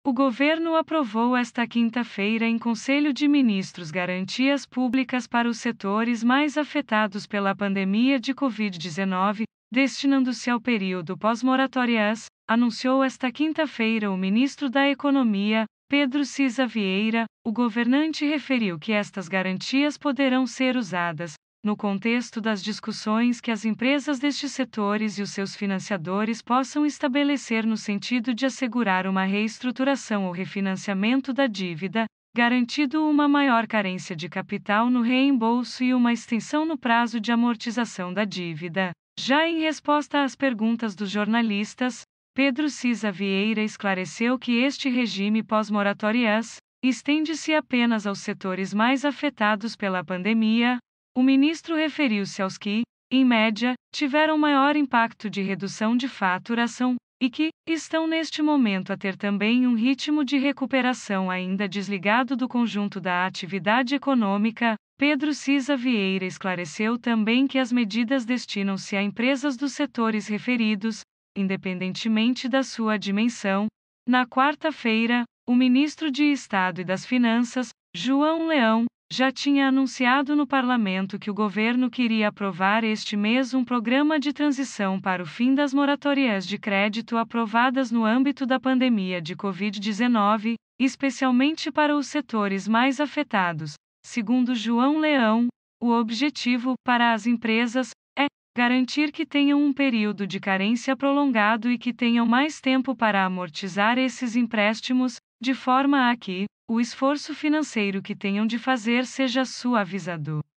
O governo aprovou esta quinta-feira em Conselho de Ministros garantias públicas para os setores mais afetados pela pandemia de Covid-19, destinando-se ao período pós-moratórias, anunciou esta quinta-feira o ministro da Economia, Pedro Cisa Vieira. O governante referiu que estas garantias poderão ser usadas, no contexto das discussões que as empresas destes setores e os seus financiadores possam estabelecer no sentido de assegurar uma reestruturação ou refinanciamento da dívida, garantindo uma maior carência de capital no reembolso e uma extensão no prazo de amortização da dívida. Já em resposta às perguntas dos jornalistas, Pedro Cisa Vieira esclareceu que este regime pós-moratórias estende-se apenas aos setores mais afetados pela pandemia. O ministro referiu-se aos que, em média, tiveram maior impacto de redução de faturação, e que estão neste momento a ter também um ritmo de recuperação ainda desligado do conjunto da atividade econômica. Pedro Cisa Vieira esclareceu também que as medidas destinam-se a empresas dos setores referidos, independentemente da sua dimensão. Na quarta-feira, o ministro de Estado e das Finanças, João Leão, já tinha anunciado no parlamento que o governo queria aprovar este mês um programa de transição para o fim das moratórias de crédito aprovadas no âmbito da pandemia de Covid-19, especialmente para os setores mais afetados. Segundo João Leão, o objetivo, para as empresas, é garantir que tenham um período de carência prolongado e que tenham mais tempo para amortizar esses empréstimos, de forma a que o esforço financeiro que tenham de fazer seja suavizado.